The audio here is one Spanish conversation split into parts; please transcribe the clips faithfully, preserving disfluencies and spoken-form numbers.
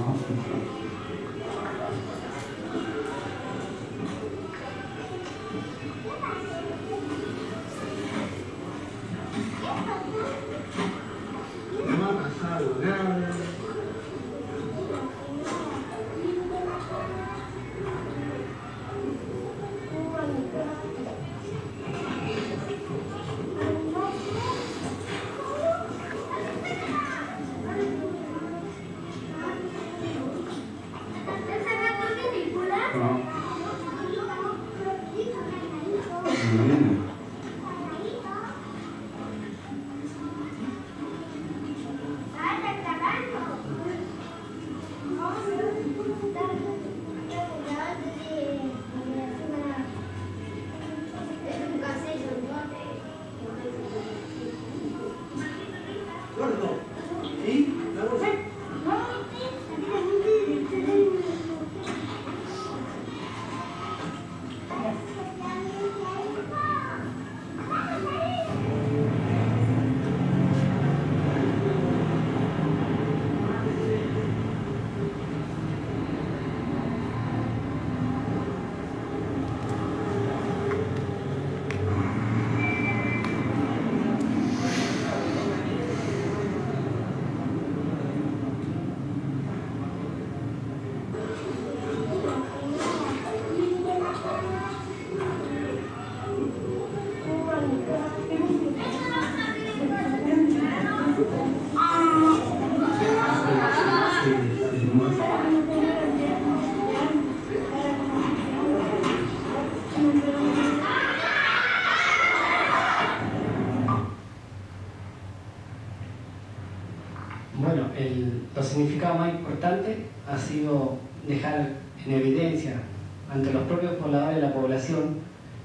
Bueno, el, lo significado más importante ha sido dejar en evidencia ante los propios pobladores de la población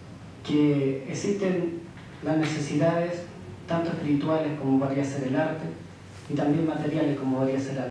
que existen las necesidades tanto espirituales como podría ser el arte y también materiales como podría ser la